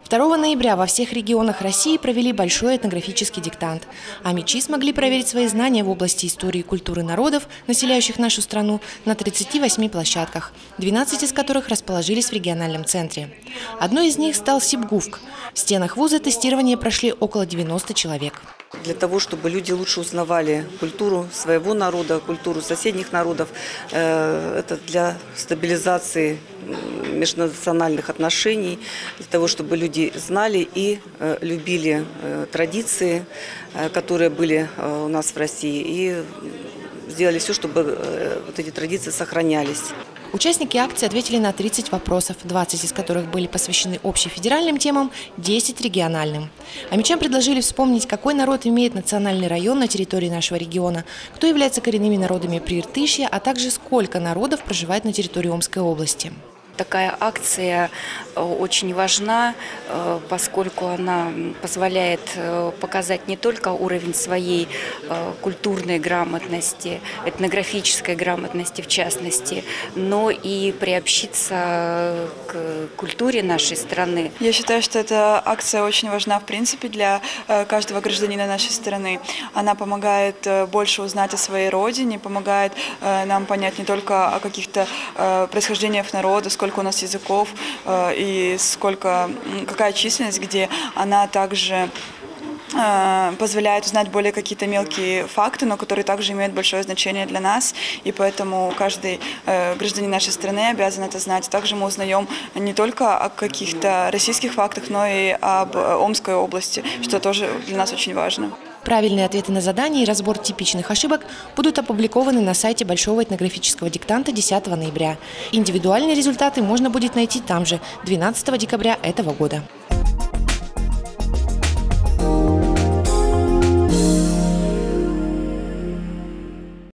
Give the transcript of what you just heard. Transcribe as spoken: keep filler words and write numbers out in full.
второго ноября во всех регионах России провели большой этнографический диктант. А МИЧи смогли проверить свои знания в области истории и культуры народов, населяющих нашу страну, на тридцати восьми площадках, двенадцать из которых расположились в региональном центре. Одной из них стал Сибгуфк. В стенах вуза тестирование прошли около девяноста человек. Для того, чтобы люди лучше узнавали культуру своего народа, культуру соседних народов, это для стабилизации межнациональных отношений, для того, чтобы люди знали и любили традиции, которые были у нас в России, и сделали все, чтобы вот эти традиции сохранялись. Участники акции ответили на тридцать вопросов, двадцать из которых были посвящены общефедеральным темам, десять – региональным. А МИЧам предложили вспомнить, какой народ имеет национальный район на территории нашего региона, кто является коренными народами Прииртышья, а также сколько народов проживает на территории Омской области. Такая акция очень важна, поскольку она позволяет показать не только уровень своей культурной грамотности, этнографической грамотности в частности, но и приобщиться к культуре нашей страны. Я считаю, что эта акция очень важна в принципе для каждого гражданина нашей страны. Она помогает больше узнать о своей родине, помогает нам понять не только о каких-то происхождениях народа, сколько сколько у нас языков и сколько, какая численность, где она также позволяет узнать более какие-то мелкие факты, но которые также имеют большое значение для нас, и поэтому каждый гражданин нашей страны обязан это знать. Также мы узнаем не только о каких-то российских фактах, но и об Омской области, что тоже для нас очень важно. Правильные ответы на задания и разбор типичных ошибок будут опубликованы на сайте Большого этнографического диктанта десятого ноября. Индивидуальные результаты можно будет найти там же, двенадцатого декабря этого года.